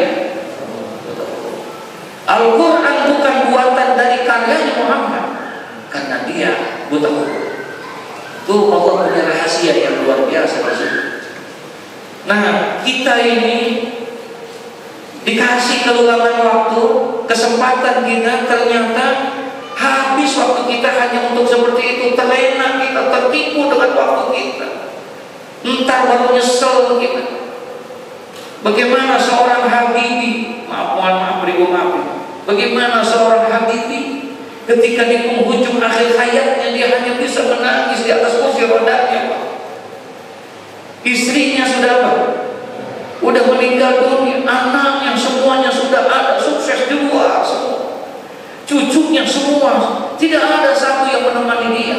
Al-Quran bukan buatan dari karyanya Muhammad, karena dia buta huruf. Itu Allah punya rahasia yang luar biasa di situ. Nah, kita ini dikasih keluangan waktu, kesempatan kita, ternyata habis waktu kita hanya untuk seperti itu. Terlena kita, tertipu dengan waktu kita. Entar baru nyesel kita. Bagaimana seorang Habibi, maaf, mohon maaf, beri maaf. Bagaimana seorang Habibi ketika di penghujung akhir hayatnya dia hanya bisa menangis di atas kursi rodanya, Pak. Istrinya sudah apa? Udah meninggal dunia, anaknya semuanya sudah ada, sukses di luar semua, cucunya semua, tidak ada satu yang menemani dia.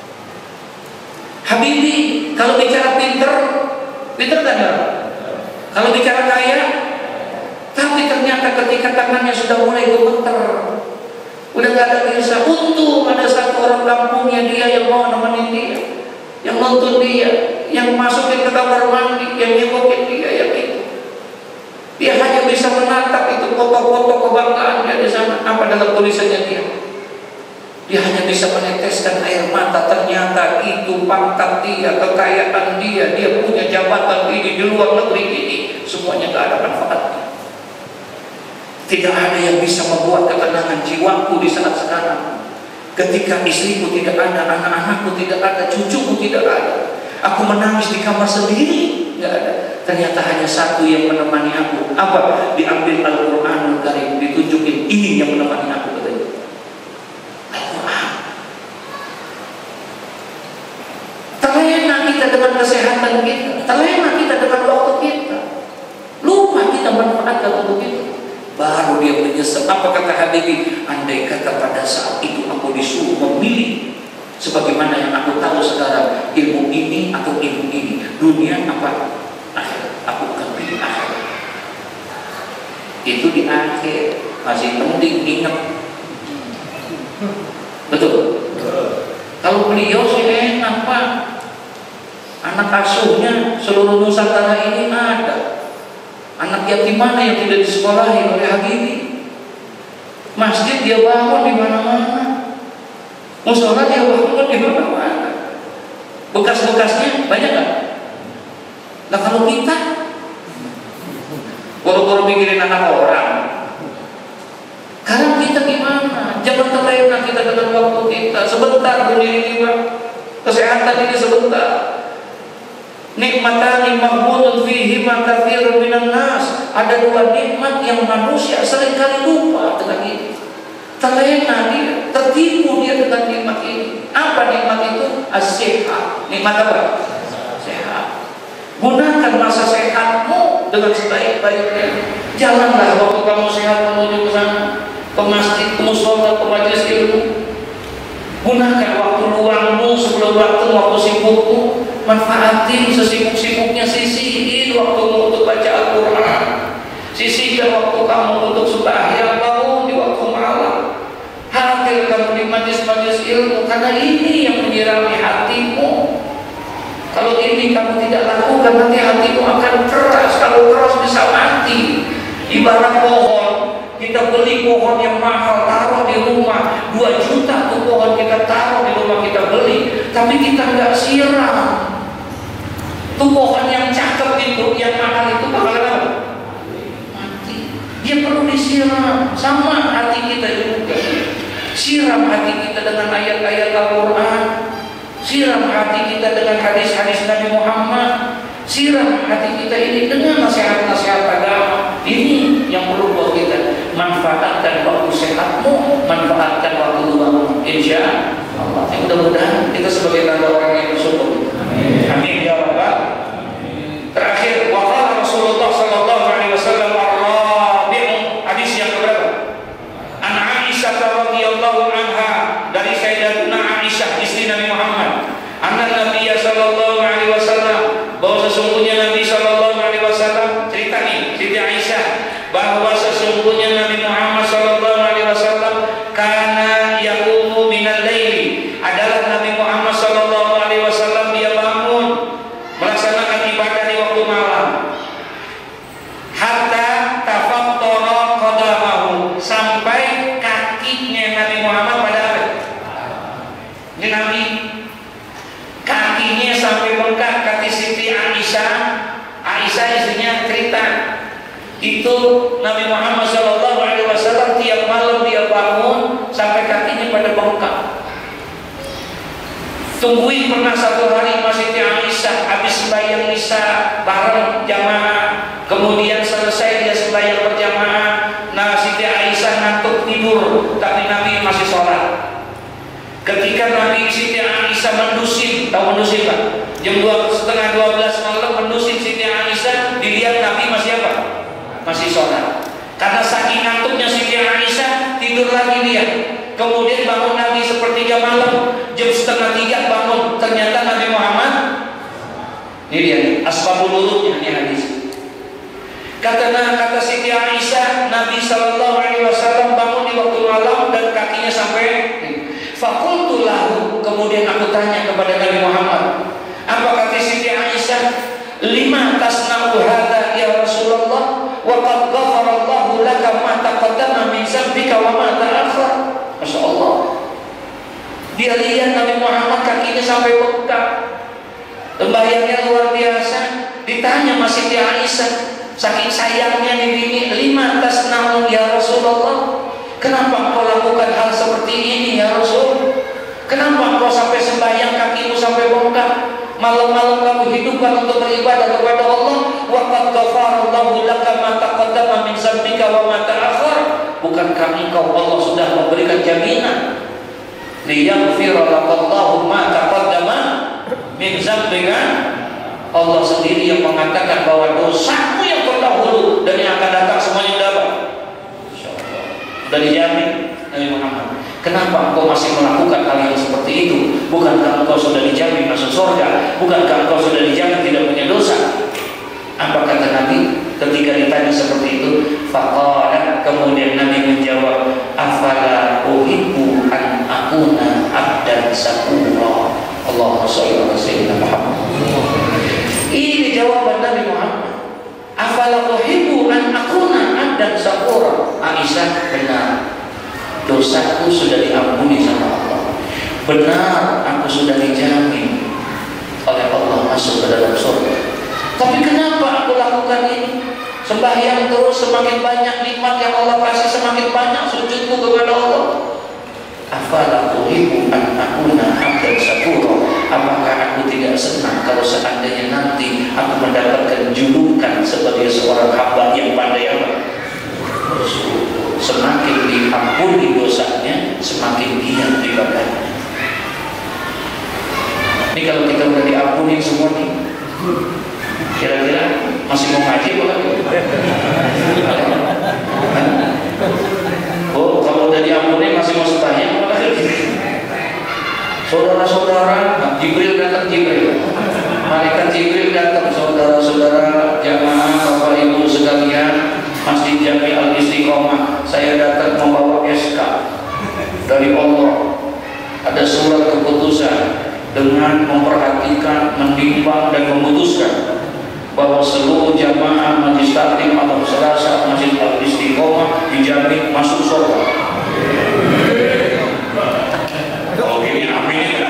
Habibi kalau bicara pinter, pinter kan ya? Kalau bicara kaya, tapi ternyata ketika tangannya sudah mulai gemeter, udah gak ada bisa. Untung ada satu orang kampungnya dia yang mau nemenin dia, yang nonton dia, yang masukin ke kamar mandi, yang nyekokin dia, yang itu. Dia hanya bisa menatap itu foto-foto kebanggaan dia di sana. Apa dalam tulisannya dia? Dia hanya bisa meneteskan air mata. Ternyata itu pangkat dia, kekayaan dia, dia punya jabatan ini di luar negeri ini, semuanya gak ada manfaatnya. Tidak ada yang bisa membuat ketenangan jiwaku di saat sekarang. Ketika istriku tidak ada, anak-anakku tidak ada, cucuku tidak ada, aku menangis di kamar sendiri, nggak ada. Ternyata hanya satu yang menemani aku. Apa? Diambil Al-Quranul Karim, ditunjukin ini yang menemani aku, katanya. Al-Quran. Terlena kita dengan kesehatan kita, terlena kita dengan waktu kita, lupa kita manfaatkan untuk itu. Baru dia menyesal. Apa kata Habibie? Andai kata pada saat itu aku disuruh memilih, sebagaimana yang aku tahu sekarang, ilmu ini atau ilmu ini, dunia apa akhirat, aku akan pilih akhirat. Itu di akhir masih penting ingat. Betul. Kalau beliau sih enak Pak, anak asuhnya seluruh Nusantara ini ada. Anak yatim mana yang tidak disekolahi oleh Habibie? Masjid dia bangun di mana-mana, mushola dia bangun di mana-mana. Bekas-bekasnya banyak nggak? Nah kalau kita, baru-baru mikirin anak orang, sekarang kita gimana? Jangan terlena kita dengan waktu kita. Sebentar berdiri ini Pak, kesehatan ini sebentar. Nikmatani maghbunun fihi ma katsirun minan nas. Ada dua nikmat yang manusia seringkali lupa dengan ini. Terlena dia, tertipu dia dengan nikmat ini. Apa nikmat itu? As-sehat. Nikmat apa? Sehat. Gunakan masa sehatmu dengan sebaik-baiknya. Jalanlah waktu kamu sehat menuju ke sana, ke masjid, ke mushola, ke majelis ilmu. Gunakan waktu luangmu sebelum waktu waktu sibukmu. Manfaatin sesibuk-sibuknya, sisihin waktumu untuk baca Al-Quran, sisihkan waktu kamu untuk sembahyang, bangun di waktu malam, hadir kamu di majelis-majelis ilmu, karena ini yang menyirami hatimu. Kalau ini kamu tidak lakukan, nanti hatimu akan keras. Kalau keras bisa mati. Ibarat pohon, kita beli pohon yang mahal, taruh di rumah, dua juta tuh pohon kita taruh di rumah, kita beli, tapi kita nggak siram. Tuh pohon yang cakep itu, yang mahal itu bakalan apa? Mati. Dia perlu disiram. Sama hati kita juga. Siram hati kita dengan ayat-ayat Al-Quran. Siram hati kita dengan hadis-hadis Nabi Muhammad. Siram hati kita ini dengan nasihat-nasihat agama. Ini yang perlu buat kita. Manfaatkan waktu sehatmu, manfaatkan waktu luangmu. Insya Allah. Ya, mudah-mudahan kita sebagai tanda orang yang bersyukur. Amin. Amin ya Rabbal. Terakhir, waqala Rasulullah sallallahu alaihi wasallam ar-rabi'u, hadis yang keberapa? An Aisyah radhiyallahu anha, dari Sayyidatuna Aisyah istri Nabi Muhammad. Anna Nabiy sallallahu alaihi wasallam, bahwa sesungguhnya Nabi sallallahu alaihi wasallam, cerita nih Siti Aisyah, bahwa sesungguhnya Nabi Muhammad sallallahu alaihi wasallam kana yaqumu minal laili, adalah Nabi Muhammad sallallahu alaihi wasallam dia bangun melaksanakan ibadah di waktu malam, hatta tafattara qadamahu, sampai kakinya Nabi Muhammad pada apa? Ini Nabi kakinya sampai bengkak. Kata Siti Aisyah, Aisyah istrinya cerita, itu Nabi Muhammad sallallahu alaihi wasallam tiap malam dia bangun sampai kakinya pada bengkak. Tungguin pernah satu hari Mas Siti Aisyah habis sembahyang isya bareng jamaah, kemudian selesai dia sembahyang berjamaah. Nah Siti Aisyah ngantuk tidur, tapi Nabi masih sholat. Ketika Nabi Siti Aisyah mendusin, tahu mendusin Pak? Jam dua setengah dua belas malam mendusin Siti Aisyah, dilihat Nabi masih apa? Masih sholat. Karena saking ngantuknya Siti Aisyah, tidur lagi dia. Kemudian bangun Nabi sepertiga malam, jam setengah tiga bangun, ternyata Nabi Muhammad. Ini dia, asbabul nuzulnya ini hadis. Kata kata Siti Aisyah, Nabi Shallallahu Alaihi Wasallam bangun di waktu malam dan kakinya sampai. Fakultu lahu, kemudian aku tanya kepada Nabi Muhammad, apa kata Siti Aisyah? Lima tasna'u hadza ya Rasulullah, wa qad ghafarallahu laka ma taqaddama min dzambika wa ma ta'akhkhar. Masya Allah. Dia lihat Nabi Muhammad kakinya sampai bengkak, sembahyangnya luar biasa. Ditanya masih Siti Aisyah, saking sayangnya nih bini, lima tasna'u ya Rasulullah, kenapa kau lakukan hal seperti ini ya Rasul? Kenapa kau sampai sembahyang kakimu sampai bengkak? Malam-malam kamu hidupkan untuk beribadah kepada Allah. Wa qad ghafarallahu laka ma taqaddama min dzambika wa ma ta'akhkhar. Bukankah engkau Allah sudah memberikan jaminan liyaghfira lakallahu ma taqaddama min dzambika? Allah sendiri yang mengatakan bahwa dosamu yang terdahulu dan yang akan datang semuanya sudah apa? Insyaallah sudah dijamin. Nabi Muhammad, kenapa engkau masih melakukan hal yang seperti itu? Bukankah engkau sudah dijamin masuk surga? Bukankah engkau sudah dijamin tidak punya dosa? Apa kata Nabi ketika ditanya seperti itu? Faqala, kemudian Nabi menjawab, afala uhibbu an akuna abdan syakura. Allahumma shalli ala sayyidina Muhammad. Ini jawaban Nabi Muhammad. Afala uhibbu an akuna abdan syakura. Aisyah, benar, dosaku sudah diampuni sama Allah. Benar, aku sudah dijamin oleh Allah masuk ke dalam surga. Tapi kenapa aku lakukan ini? Sembahyang terus, semakin banyak nikmat yang Allah kasih, semakin banyak sujudku kepada Allah. Afala uhibbu an akuna abdan syakura. Apakah aku tidak senang kalau seandainya nanti aku mendapatkan julukan sebagai seorang hamba yang pandai apa? Semakin diampuni dosanya, semakin giat ibadahnya. Ini kalau kita udah diampuni semua nih, kira-kira masih mau ngaji apa lagi? Oh, kalau udah diampuni masih mau sembahyang apa lagi? Saudara-saudara, Jibril datang, Jibril, malaikat Jibril datang, saudara-saudara jamaah Bapak Ibu sekalian, Masjid Jami Al-Istiqomah, saya datang membawa S K dari Allah. Ada surat keputusan dengan memperhatikan, menimbang dan memutuskan bahwa seluruh jamaah Majelis Taklim atau Selasa Masjid Al-Istiqomah dijamin masuk surga. Oh ini amin ya.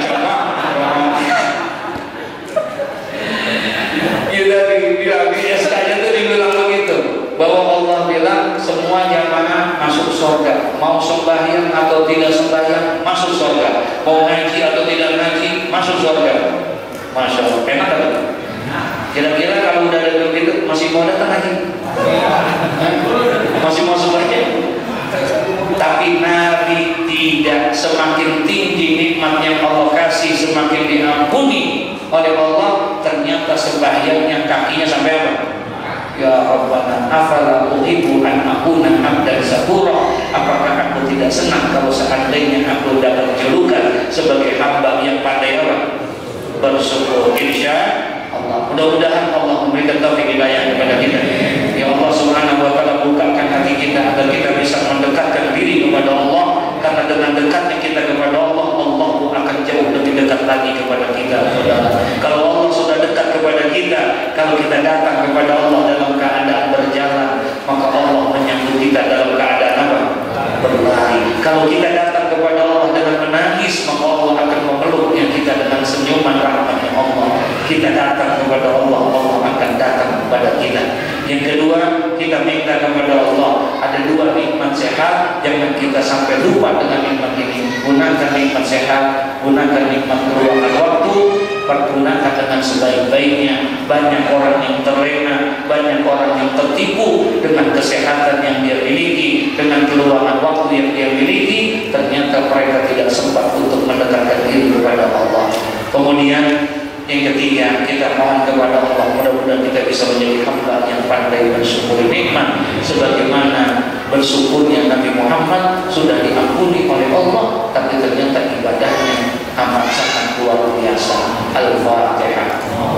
Kita bilang di S K-nya itu dibilang begitu, bahwa Allah bilang semua jamaah masuk surga, mau sembahyang atau tidak sembahyang masuk surga, mau ngaji atau tidak ngaji masuk surga. Masya Allah, enak kan? Kira-kira kalau udah ada begitu masih mau datang lagi? Masih mau sembahyang? Tapi Nabi tidak, semakin tinggi nikmat yang Allah kasih, semakin diampuni oleh Allah. Ternyata sembahyangnya kakinya sampai apa? Ya Rabbana afala uhibbu an akuna abdan syakura. Apakah aku tidak senang kalau seandainya aku dapat julukan sebagai hamba yang pandai apa? Bersyukur. Insya Allah. Mudah-mudahan Allah memberikan taufik hidayah kepada kita. Ya Allah Subhanahu wa taala, bukakan hati kita agar kita bisa mendekatkan diri kepada Allah. Karena dengan dekatnya kita kepada Allah, Allah akan jauh lebih dekat lagi kepada kita, saudara. Kalau Allah sudah dekat kepada kita, kalau kita datang kepada Allah dalam keadaan berjalan, maka Allah menyambut kita dalam keadaan apa? Berlari. Kalau kita datang kepada Allah dengan menangis, maka Allah akan memeluknya kita dengan senyuman rahmatnya Allah. Kita datang kepada Allah, Allah akan datang kepada kita. Yang kedua, kita minta kepada Allah. Ada dua nikmat sehat, jangan kita sampai lupa dengan nikmat ini. Gunakan nikmat sehat, gunakan nikmat keluangan waktu, pergunakan dengan sebaik-baiknya. Banyak orang yang terlena, banyak orang yang tertipu dengan kesehatan yang dia miliki, dengan keluangan waktu yang dia miliki. Ternyata mereka tidak sempat untuk mendekatkan diri kepada Allah. Kemudian yang ketiga, kita mohon kepada Allah, mudah-mudahan kita bisa menjadi hamba yang pandai bersyukur nikmat, sebagaimana bersyukurnya Nabi Muhammad sudah diampuni oleh Allah, tapi ternyata ibadahnya amat sangat luar biasa. Al-Fatihah.